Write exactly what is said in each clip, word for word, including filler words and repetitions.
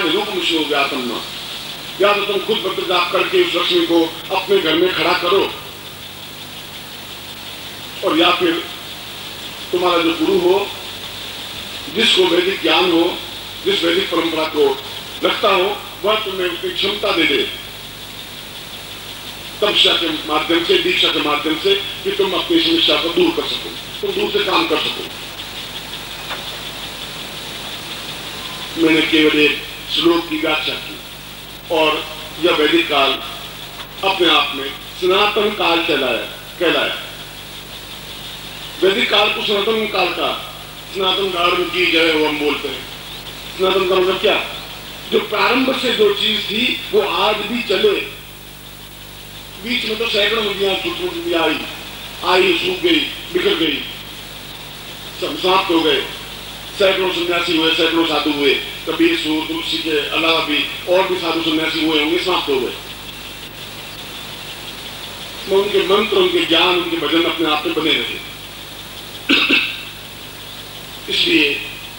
ब्रह्मांड रूप विष्णु व्यापन, या तो तुम खुद मंत्र जाप करके उस लक्ष्मी को अपने घर में खड़ा करो, और या फिर तुम्हारा जो गुरु हो, जिसको वैदिक ज्ञान हो, जिस वैदिक परंपरा को रखता हो, वह तुम्हें उसकी क्षमता दे दे तपस्या के माध्यम से, दीक्षा के माध्यम से, कि तुम अपनी समस्या को दूर कर सको, तुम दूर से काम कर सको। मैंने केवल एक श्लोक की व्याख्या की, और यह वैदिक काल अपने आप में सनातन काल कहलाया कहलाया वैदिक काल को सनातन काल का, सनातन धर्म की जय हो हम बोलते हैं। सनातन का मतलब क्या? जो प्रारंभ से जो चीज थी वो आज भी चले। बीच में तो सैकड़ों नदियां छुट छुट आई आई सूख गई, बिखर गई, सब समाप्त हो गए। सैकड़ों सन्यासी हुए, सैकड़ों साधु हुए, कबीर सूर तुलसी के अलावा भी और भी साधु सन्यासी हुए होंगे, समाप्त हो गए। उनके मंत्र, उनके ज्ञान, उनके भजन अपने आप में बने रहे। इसलिए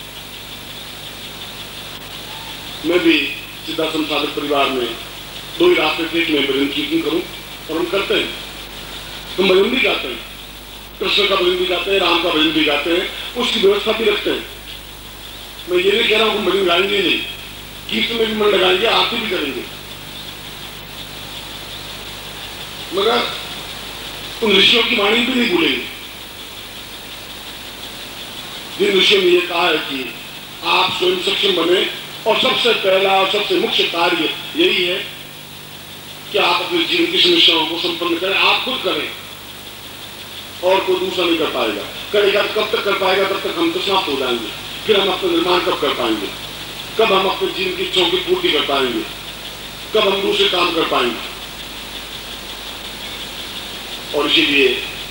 मैं भी सिद्धाश्रम साधक परिवार में दो ही रास्ते थे कि मैं भजन कीर्तन करूं, और हम करते हैं। हम भजन भी गाते हैं, कृष्ण का भजन भी गाते हैं, राम का भजन भी गाते हैं, उसकी व्यवस्था भी रखते हैं। मैं ये नहीं कह रहा हूं हम भजन गाएंगे नहीं, कीर्तन में भी मन लगाएंगे, आरती भी करेंगे, मगर उन ऋषियों की वाणी भी नहीं भूलेंगे जिन ऋषियों ने ये कहा है कि आप स्वयं सक्षम बने, और सबसे पहला और सबसे मुख्य कार्य यही है कि आप अपने जीवन की समस्याओं को संपन्न करें, आप खुद करें, और कोई दूसरा नहीं कर पाएगा। करेगा तो कब तक कर पाएगा? तब तक हम तो समाप्त हो जाएंगे। फिर हम अपना निर्माण कब कर पाएंगे? कब हम अपने जीवन की इच्छाओं की पूर्ति कर पाएंगे? कब हम दूसरे काम कर पाएंगे? और इसीलिए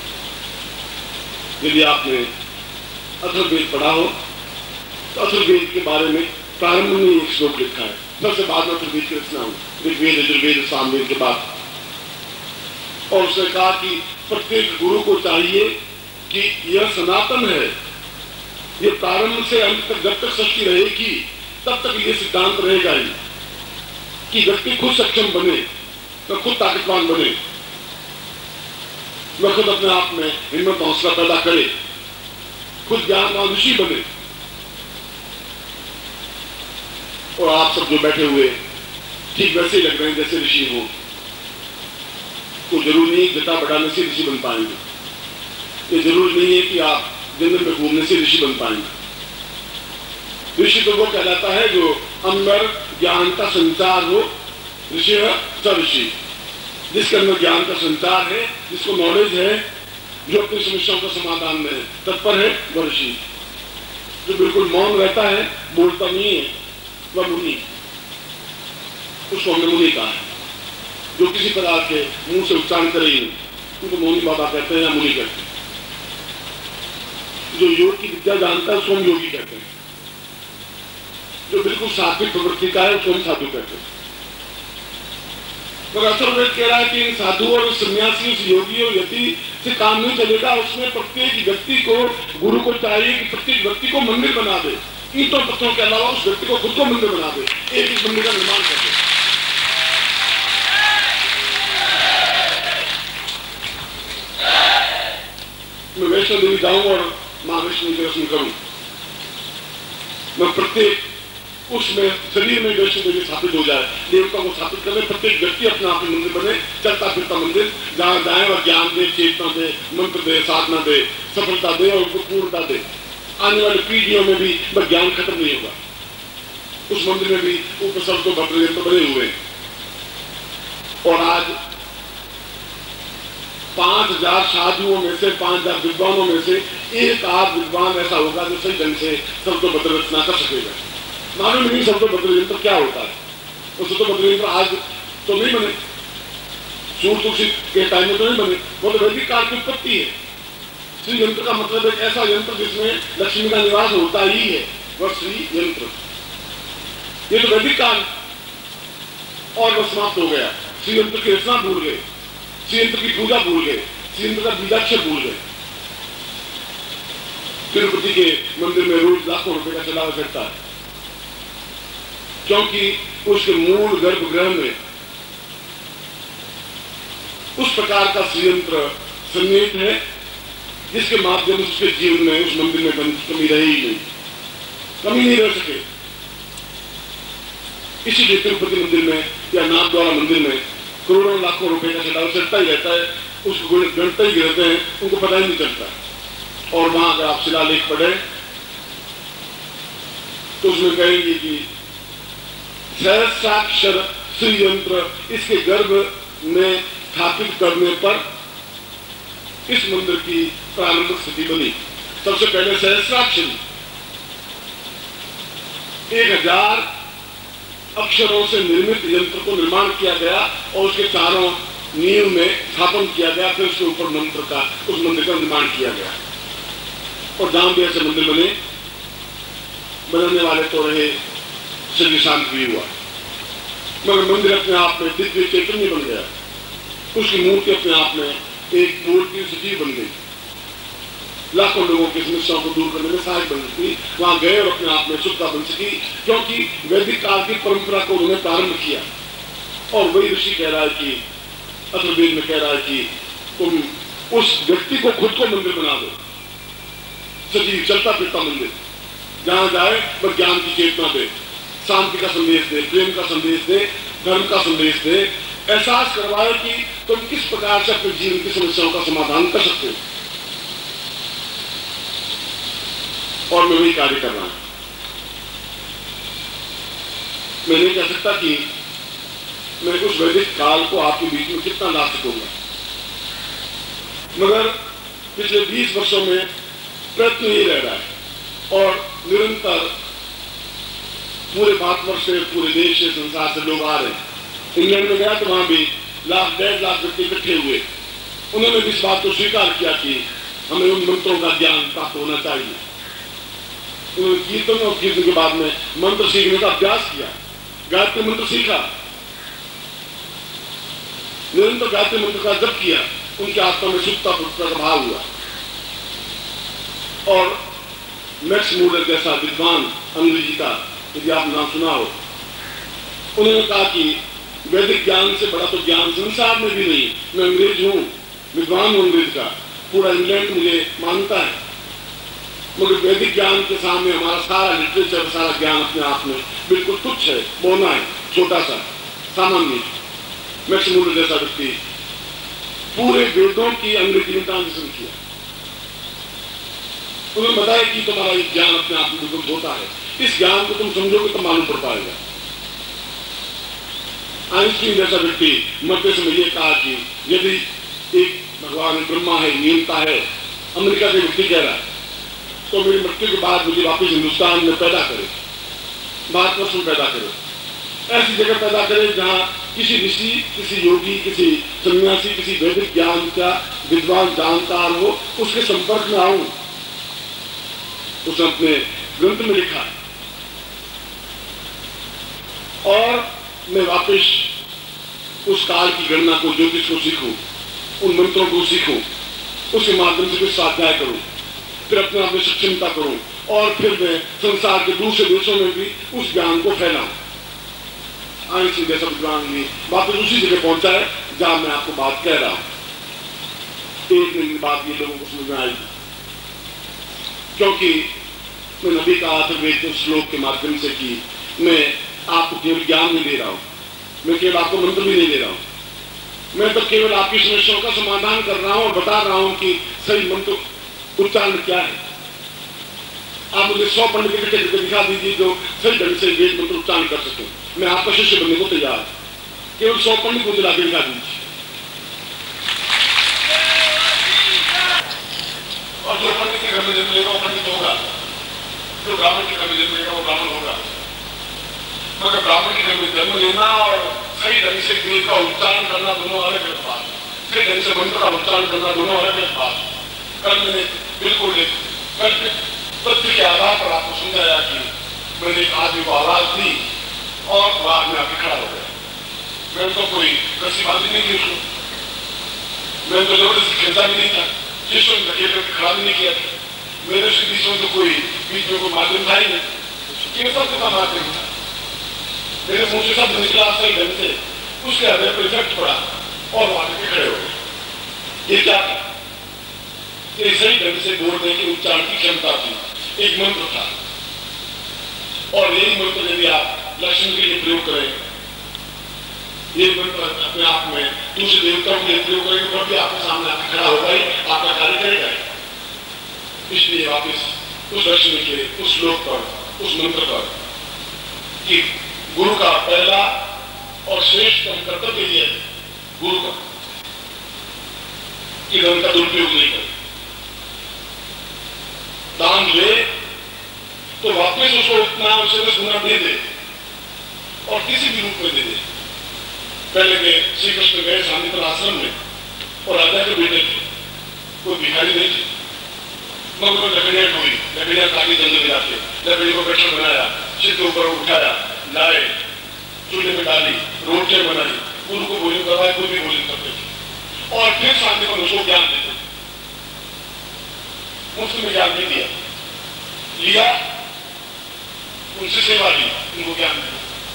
यदि आपने अथर्ववेद पढ़ा हो तो अथर्ववेद के बारे में प्रारंभ में एक श्लोक लिखा है, सबसे बाद में अथर्ववेद की रचना हुई, ऋग्वेद, यजुर्वेद, सामवेद के बाद। और उसने कहा कि प्रत्येक गुरु को चाहिए कि यह सनातन है, यह प्रारंभ से अंत तक जब तक सृष्टि रहेगी तब तक यह सिद्धांत रहेगा ही कि व्यक्ति खुद सक्षम बने, वह खुद ताकतवान बने, वह खुद अपने आप में हिम्मत हौसला पैदा करे, खुद ज्ञानवान ऋषि बने। और आप सब जो बैठे हुए ठीक वैसे ही लग रहे हैं जैसे ऋषि हो, तो जरूर नहीं जटा बढ़ाने से ऋषि बन पाएंगे। ये जरूर नहीं है कि आप जंगल में घूमने से ऋषि बन पाएंगे। ऋषि तो वो कहलाता है जो अंदर ज्ञान का संचार हो, ऋषि है स ऋषि, जिसके अंदर ज्ञान का संचार है, जिसको नॉलेज है, जो अपनी समस्याओं का समाधान में तत्पर है, वह ऋषि। जो बिल्कुल मौन रहता है, बोलता नहीं है, वह मुनि, उसको हमने मुनि कहा है। जो किसी प्रकार के मुंह से उच्चारण करे ही नहीं, उनको मौनी बाबा कहते हैं या मुनि कहते हैं। जो योग की विद्या जानता है उसको हम योगी कहते हैं। जो बिल्कुल सात्विक प्रवृत्ति का है उसको हम साधु कहते हैं। तो अथर्ववेद कह रहा है कि इन साधु और सन्यासी, उस योगी और यति से काम नहीं चलेगा। उसमें प्रत्येक व्यक्ति को, गुरु को चाहिए कि प्रत्येक व्यक्ति को मंदिर बना दे, ईंटों पत्थरों के अलावा उस व्यक्ति को खुद को मंदिर बना दे, एक एक मंदिर का निर्माण कर दे। मैं वैष्णो देवी जाऊं और मां विष्णु के दर्शन करूं, मैं प्रत्येक उसमें शरीर में वैष्णो देवी स्थापित हो जाए, देवता को स्थापित करने, प्रत्येक व्यक्ति अपना अपने मंदिर बने, चलता फिरता मंदिर, जहां जाए वह ज्ञान दे, चेतना दे, मंत्र दे, साधना दे, सफलता दे और उनको पूर्णता दे। आने वाली पीढ़ियों में भी वह ज्ञान खत्म नहीं होगा। उस मंदिर में भी उपसर्ग तो भद्र यंत्र बने हुए हैं। और आज पांच हजार साधुओं में से, पांच हजार विद्वानों में से एक आध विद्वान ऐसा होगा जो सही ढंग से शब्दोभद्र रचना कर सकेगा। मालूम नहीं शब्दोभद्र यंत्र क्या होता है। वो शब्दोभद्र यंत्र आज तो नहीं बने, सूर तुलसी के टाइम में तो नहीं बने, वो तो वैदिक काल की उत्पत्ति है। श्री यंत्र का मतलब एक ऐसा यंत्र जिसमें लक्ष्मी का निवास होता ही है, वह श्री यंत्र। ये तो वैदिक काल, और वह समाप्त हो गया। श्री यंत्र की रचना भूल गए, श्री यंत्र की पूजा भूल गए, श्री यंत्र का बीजाक्षर भूल गए। तिरुपति के मंदिर में रोज लाखों रुपए का चलावा करता है, क्योंकि उसके मूल गर्भगृह में उस प्रकार का संयंत्र सन्निहित है जिसके माध्यम से उसके जीवन में, उस मंदिर में कमी रही ही नहीं, कमी नहीं रह सके। इसीलिए तिरुपति मंदिर में या नाथद्वारा मंदिर में करोड़ों लाखों रुपए का चढ़ावा चढ़ता ही रहता है, उसको गणता ही गिरते हैं, उनको पता ही नहीं चलता। और वहां अगर आप शिलालेख पढ़े तो उसमें कहेंगे कि सहस्राक्षर श्री यंत्र इसके गर्भ में स्थापित करने पर इस मंदिर की प्रारंभिक स्थिति बनी। सबसे पहले सहस्राक्षरी एक हजार अक्षरों से निर्मित यंत्र को निर्माण किया गया और उसके चारों नींव में स्थापन किया गया, फिर उसके ऊपर मंत्र का, उस मंदिर का निर्माण किया गया। और जहां भी ऐसे मंदिर बने, बनाने वाले तो रहे श्री शांत भी हुआ, मगर मंदिर अपने आप में दिव्य चैतन्य बन गया। उसकी मूर्ति अपने आप में एक मूर्ति सजीव बन गई, लाखों लोगों की समस्याओं को दूर करने में सहायक बन सकी। वहां गए और अपने आप में शुद्धता बन सकी, क्योंकि वैदिक काल की परंपरा को उन्होंने प्रारंभ किया। और वही ऋषि कह रहा है कि अथर्ववेद में कह रहा है कि तुम उस व्यक्ति को खुद को मंदिर बना दो, सजीव चलता फिरता मंदिर, जहां जाए बस ज्ञान की चेतना दे, शांति का संदेश दे, प्रेम का संदेश दे, धर्म का संदेश दे, एहसास करवाए कि तुम किस प्रकार से अपने जीवन की समस्याओं का समाधान कर सकते हो। और मैं वही कार्य कर रहा हूं। मैं नहीं कह सकता कि मैं उस वैदिक काल को आपके बीच में कितना ला सकूंगा, मगर पिछले बीस वर्षों में प्रयत्न ही रह रहा है और निरंतर पूरे भारतवर्ष से, पूरे देश से, संसार से लोग आ रहे हैं। इंग्लैंड में गया तो वहां भी लाख डेढ़ लाख व्यक्ति इकट्ठे हुए। उन्होंने भी इस बात को स्वीकार किया कि हमें उन मंत्रों का ज्ञान प्राप्त होना चाहिए। उन्होंने कीर्तन और कीर्तन के बाद में मंत्र सीखने का अभ्यास किया, गायत्री मंत्र सीखा, निरंतर गायत्री मंत्र का जप किया, उनके आत्मा में सुखता का भाव हुआ। और मैक्स मूलर जैसा विद्वान अंग्रेजी का, यदि आप नाम सुना हो, उन्होंने कहा कि वैदिक ज्ञान से बड़ा तो ज्ञान संसार में भी नहीं। मैं अंग्रेज हूं, विद्वान हूं अंग्रेज का, पूरा इंग्लैंड मुझे मानता है, मगर वैदिक ज्ञान के सामने हमारा सारा लिटरेचर, सारा ज्ञान अपने आप में बिल्कुल तुच्छ है, बोना है, छोटा सा, सामान्य। मैक्स मूलर जैसा व्यक्ति पूरे वेदों की अंग्रेजी में ट्रांसलेशन किया। उन्होंने बताया कि तुम्हारा ये ज्ञान अपने आप में बिल्कुल होता है, इस ज्ञान को तुम समझोगे तो मालूम पड़ पाएगा। आइंस्टीन जैसा व्यक्ति मरते समय ये कहा कि यदि एक भगवान ब्रह्मा है, न्यूनता है, अमेरिका के व्यक्ति कह रहा है, तो मेरी मृत्यु के बाद मुझे वापस हिंदुस्तान में पैदा करे, भारतवर्ष में पैदा करे, ऐसी जगह पैदा करे जहां किसी ऋषि, किसी योगी, किसी सन्यासी, किसी वैदिक ज्ञान का विद्वान जानकार हो, उसके संपर्क में आऊं। उसने अपने ग्रंथ में लिखा है। और मैं वापस उस काल की गणना को, ज्योतिष को सीखूं, उन मंत्रों को सीखूं, उसके माध्यम से कुछ स्वाध्याय करूं, फिर अपने आप में सक्षमता करूं और फिर मैं संसार के दूसरे देशों में भी उस ज्ञान को फैलाऊं। आइंस्टीन जैसा विद्वान भी वापस उसी जगह पहुंचा है जहां मैं आपको बात कह रहा हूं। एक दिन की बात ये लोगों को समझ में आएगी, क्योंकि मैंने अभी कहा था वेद के श्लोक के माध्यम से कि मैं आपको केवल ज्ञान नहीं दे रहा हूं, मैं केवल आपको मंत्र भी नहीं दे रहा हूं, मैं तो केवल आपकी समस्याओं का समाधान कर रहा हूं और बता रहा हूं कि सही मंत्र उच्चारण क्या है। आप मुझे सौ पंडित इकट्ठे करके दिखा दीजिए जो सही ढंग से वेद मंत्र उच्चारण कर सके, मैं आपका शिष्य बनने को तैयार। केवल सौ पंडित मुझे लाके दिखा दीजिए, और जो पंडित के घर में जन्म लेगा वो पंडित होगा, जो ब्राह्मण के घर में जन्म लेगा वो ब्राह्मण होगा। मगर ब्राह्मण के घर में जन्म लेना और सही ढंग से वेद का उच्चारण करना दोनों अलग अलग बात, सही ढंग से मंत्र का उच्चारण करना दोनों अलग अलग बात। कल मैंने बिल्कुल तथ्य के आधार पर आपको समझाया कि मैंने एक आदमी को आवाज दी और वह आदमी आके खड़ा हो गया। मैंने तो कोई रस्सी बांधी नहीं की उसको, मैंने तो जबरदस्ती खींचा भी नहीं था, जिसको धकेल करके खड़ा भी नहीं किया था। मेरे से बीच में तो कोई बीच में कोई माध्यम था ही नहीं, केवल का माध्यम था। मेरे मुंह से शब्द निकला सही ढंग से, उसके हृदय पर इफेक्ट पड़ा और वहां के खड़े हो गए। ये क्या था? ये सही ढंग से बोलने की उच्चारण की क्षमता थी, एक मंत्र था। और यही मंत्र यदि आप लक्ष्मण के लिए प्रयोग करें, ये मंत्र अपने आप में दूसरे देवताओं के लिए प्रयोग करेंगे तो भी आपके सामने आकर खड़ा होगा ही, आपका कार्य करेगा। इसलिए वापिस उस लक्ष्मण के उस श्लोक पर, उस मंत्र पर कि गुरु का पहला और श्रेष्ठ कर्तव्य यह है गुरु का कि धन का दुरुपयोग नहीं करे। दान ले तो वापस उसको उतना उसे दस गुना दे दे और किसी भी रूप में दे दे। पहले के श्री कृष्ण गए शांतिपुर आश्रम में और राजा के बेटे थे, कोई भिखारी नहीं थे। मगर को लकड़ियां ढोई, लकड़ियां काटी जंगल में जाके, लकड़ी को बैठक बनाया, सिर के ऊपर उठाया, लाए, चूल्हे में डाली, रोटियां बनाई, गुरु को भोजन करवाए, खुद भी भोजन करते थे और फिर शांतिपुर उसको ज्ञान देते थे। मुफ्त में ज्ञान नहीं दिया, लिया, उनसे सेवा ली, उनको ज्ञान दिया।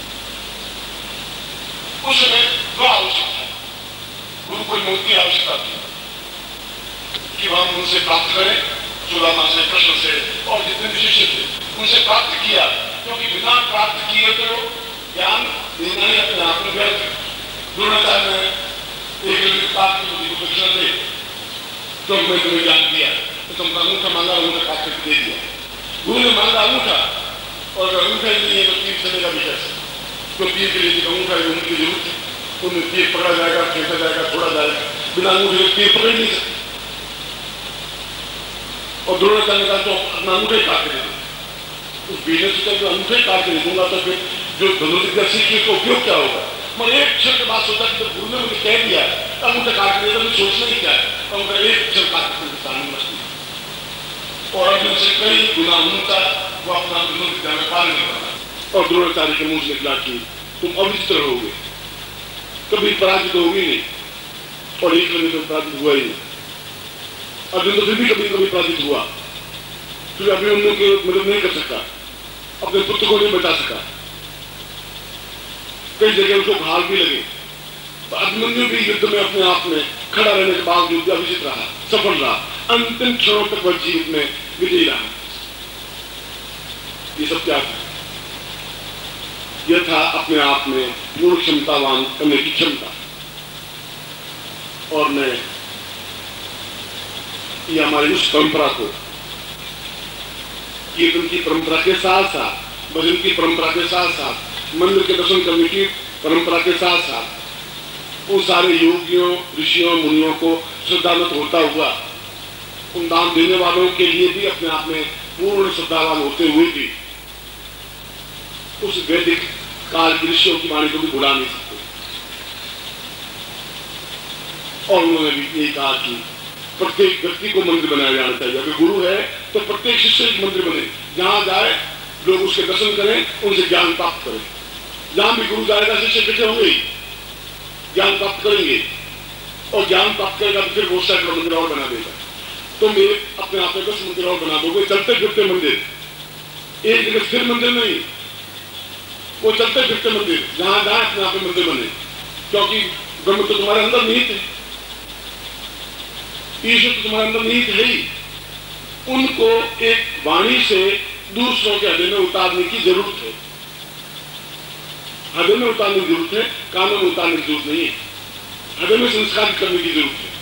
उस समय वह आवश्यक था, गुरु को मौत की आवश्यकता थी कि वह उनसे प्राप्त करें, सुदामा से, कृष्ण से और जितने भी शिष्य थे उनसे प्राप्त किया, क्योंकि बिना प्राप्त किए तो ज्ञान देना ही अपने आप में व्यर्थ है। द्रोणाचार्य ने एक बात की बुद्धि को कृष्ण दे तो मैं तुम्हें ज्ञान दिया, तो तुमका अंगूठा मांगा, अंगूठा काट करके दे दिया। गुरु ने मांगा अंगूठा, और अंगूठा ही नहीं है तो तीर चलेगा भी कैसे? तो तीर के लिए अंगूठा की उनकी जरूरत है, उन्हें तीर पकड़ा जाएगा, फेंका जाएगा, छोड़ा जाएगा, बिना अंगूठे के तीर पकड़ नहीं सकते। और द्रोणाचार्य ने कहा तो अपना अंगूठा ही काट के दे दो। उस बीच ने सोचा कि अंगूठा ही काट के दे दूंगा तो फिर जो धनुर्विद्या सीखी उसका उपयोग क्या होगा? मैं एक क्षण के बाद सोचा कि तो गुरु ने मुझे कह दिया अंगूठा काट के दे दो, मुझे सोचना ही क्या है? अंगूठा एक क्षण काट के सामने मछली और अर्जुन से कई गुना उनका वो अपना धनुर्विद्या में पार नहीं पाना। और द्रोणाचार्य के मुंह से निकला कि तुम अविचित्र रहोगे, कभी पराजित होगी नहीं, और एक लगे तो पराजित हुआ ही नहीं। अर्जुन तो फिर भी कभी कभी पराजित हुआ, फिर अभिमन्यु की मदद नहीं कर सका, अपने पुत्र को नहीं बचा सका, कई जगह उसको घाल भी लगे। तो अभिमन्यु भी युद्ध में अपने आप में खड़ा रहने के बावजूद अविजित रहा, सफल रहा, अंतिम क्षणों तक वह जीवन में विजयी रहा। ये सब क्या था? यह था अपने आप में पूर्ण क्षमतावान करने की क्षमता। और मैं ये हमारी उस परंपरा को, कीर्तन की परंपरा के साथ साथ, भजन की परंपरा के साथ साथ, मंदिर के दर्शन करने की परंपरा के साथ साथ उन सारे योगियों, ऋषियों, मुनियों को श्रद्धावत होता हुआ, उन दान देने वालों के लिए भी अपने आप में पूर्ण श्रद्धावान होते हुए भी उस वैदिक काल की ऋषियों की वाणी को भी भुला नहीं सकते। और उन्होंने भी यही कहा कि प्रत्येक व्यक्ति को मंदिर बनाया जाना चाहिए। अगर गुरु है तो प्रत्येक शिष्य एक मंदिर बने, जहां जाए लोग उसके दर्शन करें, उनसे ज्ञान प्राप्त करें। जहां भी गुरु जाएगा शिष्य इकट्ठे होंगे, ज्ञान प्राप्त करेंगे, और ज्ञान प्राप्त करेगा तो फिर बहुत सारे मंदिर और बना देगा। तो मेरे अपने आप में दस मंदिर और बना दोगे, चलते फिरते मंदिर, एक जगह स्थिर मंदिर नहीं, वो चलते फिरते मंदिर, जहां जाए अपने आप में मंदिर बने। क्योंकि ब्रह्म तो तुम्हारे अंदर निहित है, ईश्वर तो तुम्हारे अंदर निहित है ही। उनको एक वाणी से दूसरों के हृदय में उतारने की जरूरत है, हृदय में उतारने की जरूरत है, कानों में उतारने की जरूरत नहीं है। हृदय में संस्कार करने की जरूरत है।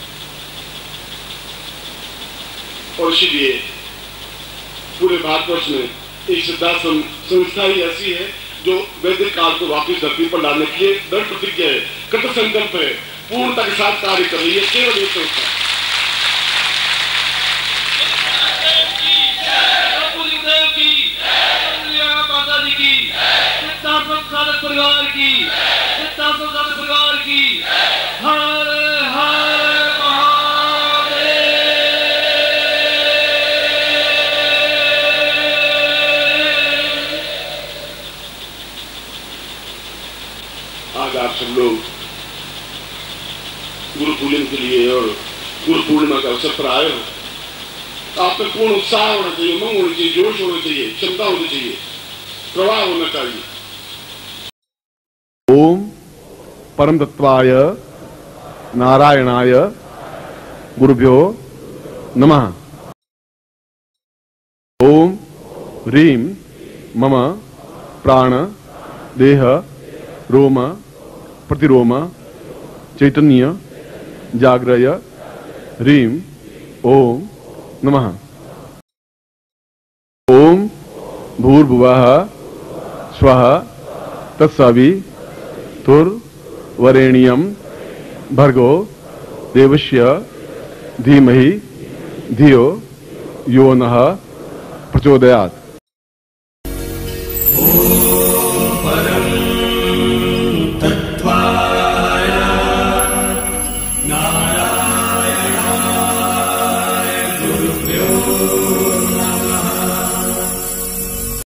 और इसीलिए पूरे भारतवर्ष में एक सिद्धाश्रम संस्था ही ऐसी है जो वैदिक काल को वापस धरती पर लाने के लिए दृढ़ प्रतिज्ञा है, कृत संकल्प है, पूर्णता के साथ कार्य कर रही है। केवल एक संस्था परिवार की, परिवार की, हर हर आज आप सब लोग गुरु पूजन के लिए और गुरु पूर्णिमा के अवसर पर आए हो। आप में पूर्ण उत्साह होना चाहिए, उमंग होनी चाहिए, जोश होना चाहिए, क्षमता होनी चाहिए, प्रवाह होना चाहिए। ओम परम तत्वाय नारायणाय गुरुभ्यो नमः। ओम ह्रीं मम प्राण देह रोम प्रतिरोम चैतन्य जाग्रय ह्रीं ओम नमः। ओम भूर्भुवः स्वः तत्सवितुर्वरेण्यं भर्गो देवस्य धीमहि धियो यो नः प्रचोदयात्।